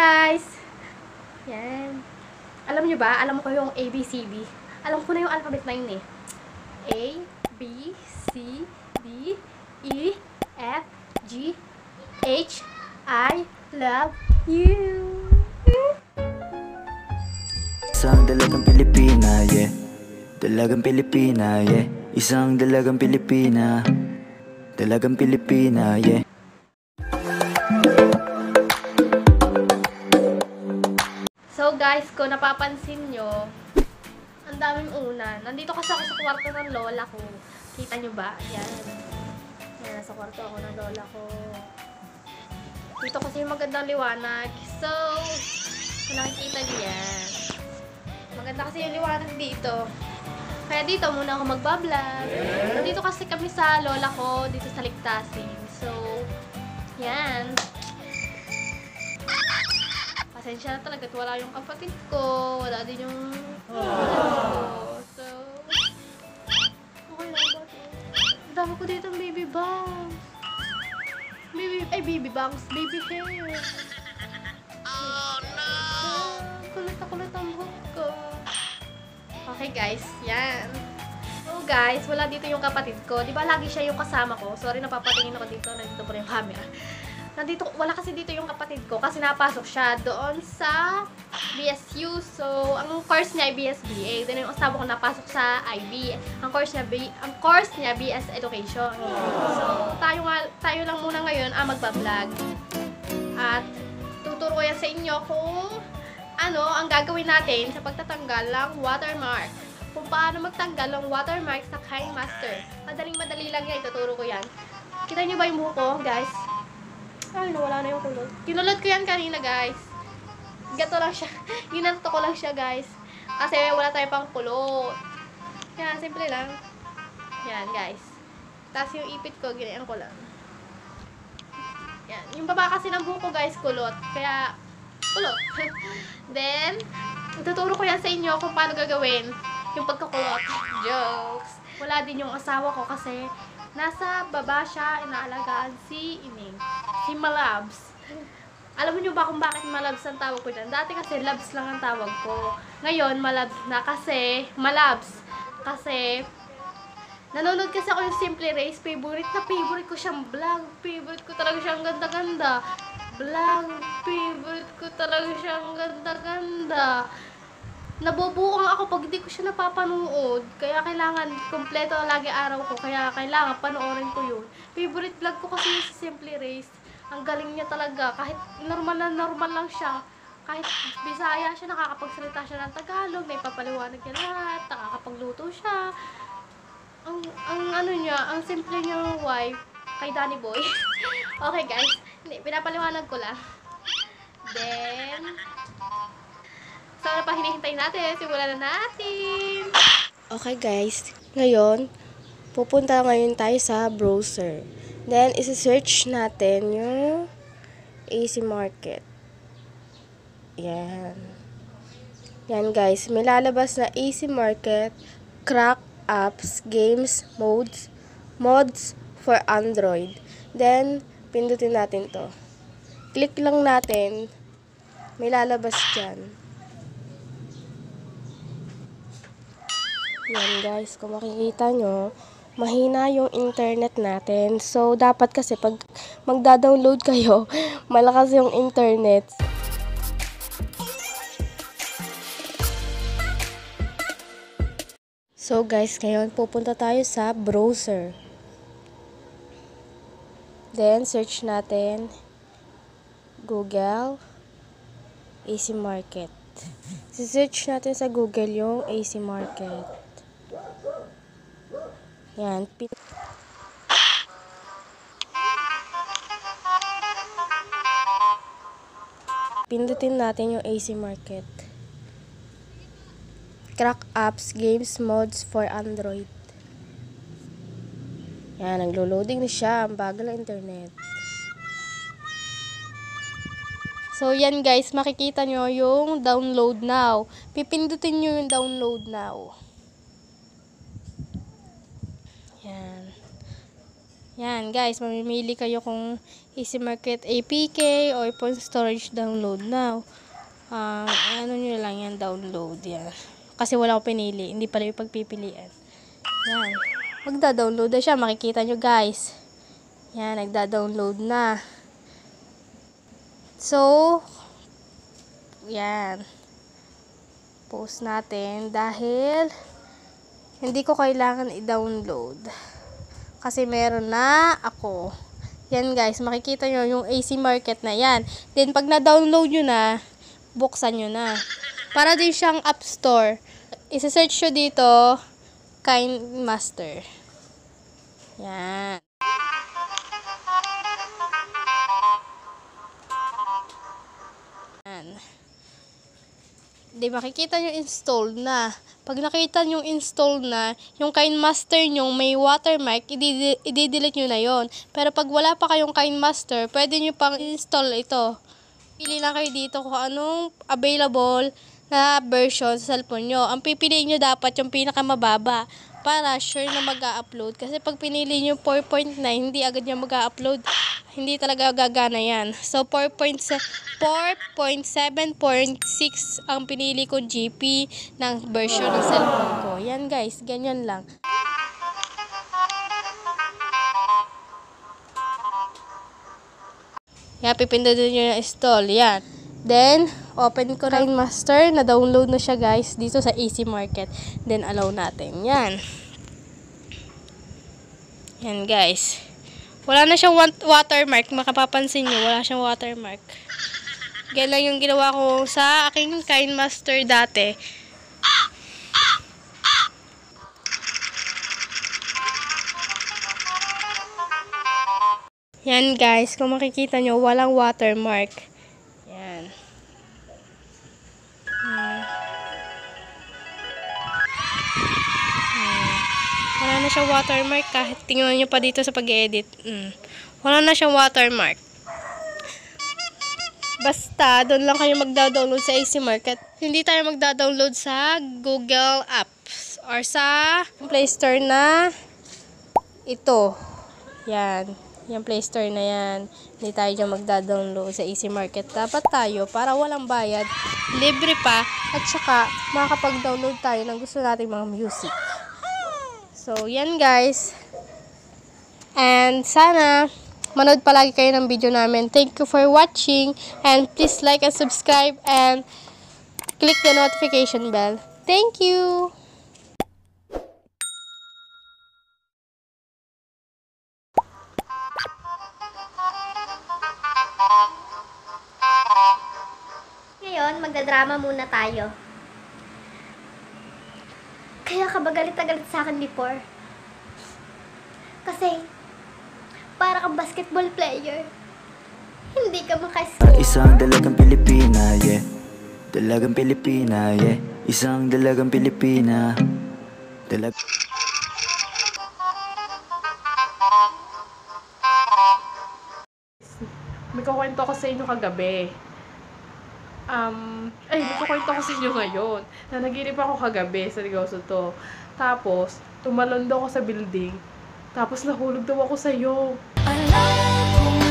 guys! Yan. Alam nyo ba? Alam ko yung ABCD. Alam ko na yung alphabet na yun eh. A, B, C, D, E, F, G, H, I love you. Isang dalagang Pilipina, yeah. Dalagang Pilipina, yeah. Isang dalagang Pilipina. Dalagang Pilipina, yeah. So guys, kung napapansin nyo, ang daming unan. Nandito kasi ako sa kwarto ng lola ko. Kita nyo ba? Yan. Yan, nasa kwarto ako ng lola ko. Dito kasi yung magandang liwanag. So, kung nakikita nyo yan. Maganda kasi yung liwanag dito. Kaya dito muna ako magbablog. Nandito kasi kami sa lola ko, dito sa Ligtasin. So, yan. Pasensya na talaga at wala yung kapatid ko. Wala din yung ko. So, okay lang ba ito? Ang dami ko dito ng baby bangs. Baby bangs. Baby hair. Oh no! Kulit na kulit ang buhok ko. Okay guys, yan. So guys, wala dito yung kapatid ko. Di ba lagi siya yung kasama ko? Sorry, napapatingin ako dito. Nandito po yung camera. Nandito, wala kasi dito yung kapatid ko kasi napasok siya doon sa BSU. So, ang course niya ay BSBA. Then yung asawa ko napasok sa IB. Ang course niya BS Education. So, tayo lang muna ngayon magba-vlog. At tuturo ko yan sa inyo kung ano ang gagawin natin sa pagtatanggal ng watermark. Kung paano magtanggal ng watermark sa KineMaster. Madaling-madali lang yan. Ituturo ko yan. Kita niyo ba yung buhok ko, guys? Ay, nawala na yung kulot. Kinulot ko yan kanina, guys. Gato lang siya. Ginanto ko lang siya, guys. Kasi wala tayo pang kulot. Yan, simple lang. Yan, guys. Tapos yung ipit ko, ganyan ko lang. Yan. Yung baba kasi ng buhok ko, guys, kulot. Kaya, kulot. Then, ituturo ko yan sa inyo kung paano gagawin yung pagkakulot. Jokes. Wala din yung asawa ko kasi nasa baba siya, inaalagaan si Ining. Si Malabs. Alam niyo ba kung bakit Malabs ang tawag ko dyan? Dati kasi Labs lang ang tawag ko. Ngayon, Malabs na kasi Malabs. Kasi, nanonood kasi ako yung Simple Race. Favorite ko siyang vlog. Favorite ko talaga siyang ganda-ganda. Vlog. Favorite ko talaga siyang ganda-ganda. Nabubuong ako pag hindi ko siya napapanood. Kaya kailangan, kompleto lagi araw ko. Kaya kailangan panoorin ko yun. Favorite vlog ko kasi yung Simple Race. Ang galing niya talaga. Kahit normal lang siya. Kahit Bisaya siya, nakakapagsalita siya ng Tagalog. Naipapaliwanag niya lahat. Nakakapagluto siya. Ang ano niya, ang simple niyang wife kay Danny Boy. Okay guys. Hindi, pinapaliwanag ko lang. Then, so, ano pa hinihintay natin? Simulan na natin! Okay guys, ngayon, pupunta ngayon tayo sa browser. Then, isi-search natin yung AC Market. Yan. Yan guys, may lalabas na AC Market, crack apps, games, mods for Android. Then, pindutin natin to. Click lang natin, may lalabas dyan. Yan guys, kung makikita nyo, mahina yung internet natin. So, dapat kasi pag magda-download kayo, malakas yung internet. So guys, ngayon pupunta tayo sa browser. Then, search natin Google AC Market. Si-search natin sa Google yung AC Market. Yan. Pindutin natin yung AC Market. Crack apps, games, mods for Android. Yan, naglo-loading na siya. Ang bagal ng internet. So, yan guys, makikita nyo yung download now. Pipindutin nyo yung download now. Yan. Yan, guys, mamimili kayo kung Easy Market APK o phone storage download now. Ano nyo lang yan, download yan. Kasi wala ko pinili, hindi pala yung pagpipilian. Yan, magda-download na siya, makikita nyo guys. Yan, nagda-download na. So, yan. Post natin dahil hindi ko kailangan i-download. Kasi meron na ako. Yan guys, makikita nyo yung AC Market na yan. Then pag na-download nyo na, buksan nyo na. Para din siyang App Store. Isa-search nyo dito, KineMaster. Yan. Yan. Di makikita nyo installed na. Pag nakita nyo install na, yung KineMaster nyo may watermark, i-delete nyo na yon. Pero pag wala pa kayong KineMaster, pwede nyo pang install ito. Pili lang kayo dito kung anong available na version sa cellphone nyo. Ang pipiliin nyo dapat yung pinakamababa para sure na mag-a-upload. Kasi pag pinili nyo 4.9, hindi agad nyo mag-a-upload. Hindi talaga gagana yan. So, 4.7.6 ang pinili kong GP ng version ng cellphone ko. Yan guys, ganyan lang. Yan, pipindutin nyo na install. Yan. Then, open ko KineMaster. Na-download na siya guys dito sa AC Market. Then, allow natin. Yan. Yan guys. Wala na siyang watermark. Makapapansin nyo, wala siyang watermark. Ganyan lang yung ginawa ko sa aking KineMaster dati. Yan guys, kung makikita nyo, walang watermark. Yan. Wala na siyang watermark kahit tingnan nyo pa dito sa pag-edit. Wala na siyang watermark. Basta, doon lang kayo magda-download sa AC Market. Hindi tayo magda-download sa Google Apps or sa Play Store na ito. Yan. Yung Play Store na yan. Hindi tayo dyan magda-download sa AC Market. Dapat tayo para walang bayad. Libre pa. At saka, makakapag-download tayo ng gusto nating mga music. So, yan guys. And sana manood palagi kayo ng video namin. Thank you for watching. And please like and subscribe and click the notification bell. Thank you! Ngayon, magdadrama muna tayo. Kaya ka ba galit na galit sa akin before? Kasi, para kang basketball player. Hindi ka makascore. Isang dalagang Pilipina, yeah. Dalagang Pilipina, yeah. Isang dalagang Pilipina. May kukwento ko sa inyo kagabi. May kukwento ko sa inyo ngayon. Na naginip ako kagabi sa negosyo to. Tapos, tumalon daw ako sa building. Tapos nahulog daw ako sa'yo. Alam kong